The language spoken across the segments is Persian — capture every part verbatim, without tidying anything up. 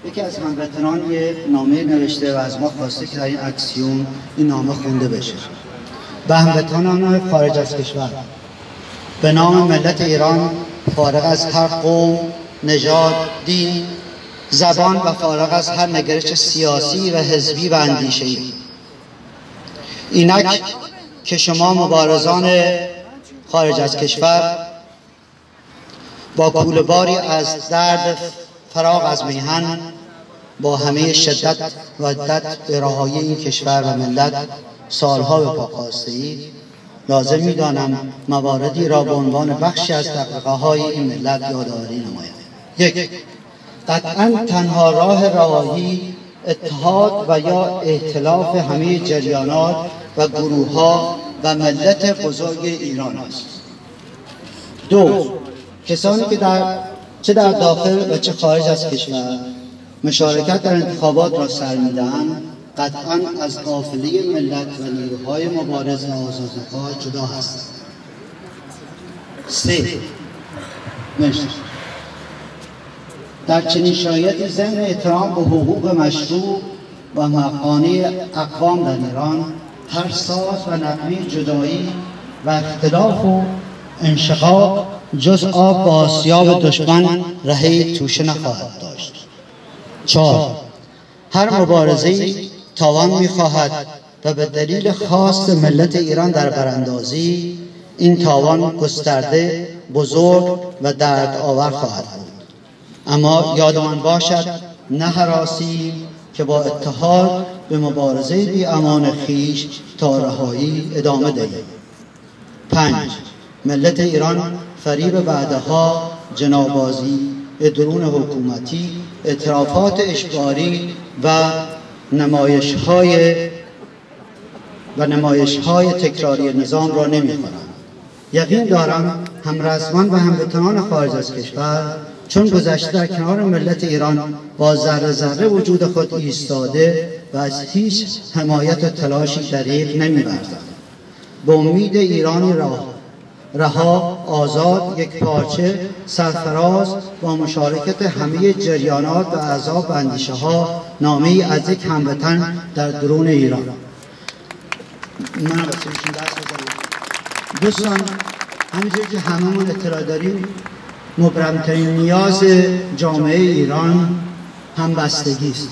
یکی از هموطنان یه نامه نوشته و از ما خواسته که در این اکسیون این نامه خونده بشه. به هموطنان خارج از کشور، به نام ملت ایران، فارغ از هر قوم، نژاد، دین، زبان و فارغ از هر نگرش سیاسی و حزبی و اندیشه‌ای، اینک که شما مبارزان خارج از کشور با کوله‌باری از درد فراغ از میهن با همه شدت و عدت به رهایی این کشور و ملت سالها به پا خواسته‌اید، لازم می‌دانم مواردی را به عنوان بخشی از دغدغه‌های این ملت یادآوری نمایم. یک، قطعاً تنها راه رهایی اتحاد و یا ائتلاف همه جریانات و گروه‌ها و ملت بزرگ ایران است. دو، کسانی که در چه در داخل و چه خارج از کشور مشارکت در انتخابات را سر می‌دهند، قطعاً از قافله ملت و نیروهای مبارز آزادی‌خواه جدا هستند. سه، مرسی. در چنین شرایطی ضمن احترام به حقوق مشروع و حقانه اقوام در ایران، هر ساز و نغمه جدایی و اختلاف و انشقاق جز آب با آسیاب دشمن رهی توشه نخواهد داشت. چهار، هر مبارزه‌ای تاوان می‌خواهد و به دلیل خواست ملت ایران در براندازی این تاوان گسترده، بزرگ و دردآور خواهد بود. اما یادمان باشد نه هراسی که با اتحاد به مبارزه بی امان خویش تا رهایی ادامه دهیم. پنج، ملت ایران فریب بعدها جنابازی، درون حکومتی، اعترافات اجباری و نمایش‌های و نمایش‌های تکراری نظام را نمی‌خوانند. یقین دارم همرزمان و هموطنان خارج از کشور چون گذشته در کنار ملت ایران با ذره ذره وجود خود ایستاده و از هیچ حمایت و تلاشی دریغ نمی‌ورزند. به امید ایرانی راه رها، آزاد، یک پارچه، سرفراز با مشارکت همه جریانات و احزاب و اندیشه ها، نامه ای از یک هموطن در درون ایران. من واسه ایشون دست بزنم. دوستان، همینجور که هممون اطلاع داریم، مبرمترین نیاز جامعه ایران همبستگی است.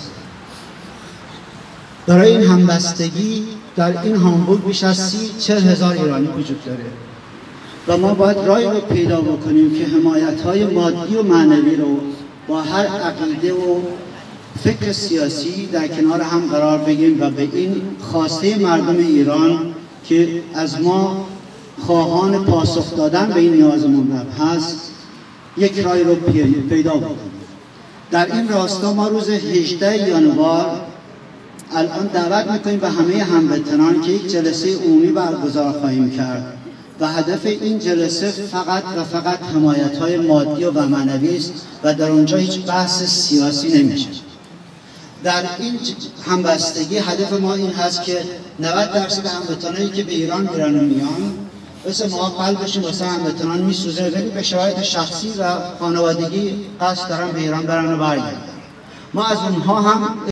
برای این همبستگی در این هامبورگ بیش از سی چهل هزار ایرانی وجود داره و ما باید راهی رو پیدا بکنیم که حمایت‌های مادی و معنوی رو با هر عقیده و فکر سیاسی در کنار هم قرار بگیریم و به این خواسته مردم ایران که از ما خواهان پاسخ دادن به این نیازمون هست یک راهی رو پیدا بکنیم. در این راستا ما روز هجدهم ژانویه الان دعوت میکنیم به همه هموطنان که یک جلسه عمومی برگزار خواهیم کرد و هدف این جلسه فقط و فقط حمایت‌های مادی و معنوی است و در اونجا هیچ بحث سیاسی نمیشه. در این همبستگی هدف ما این هست که نود درصد هموطنانی که به ایران میرن و میان، مثل ما قلبشون واسه هموطنان میسوزه ولی به شرایط شخصی و خانوادگی قصد دارن به ایران برن و برگردن. ما از اونها هم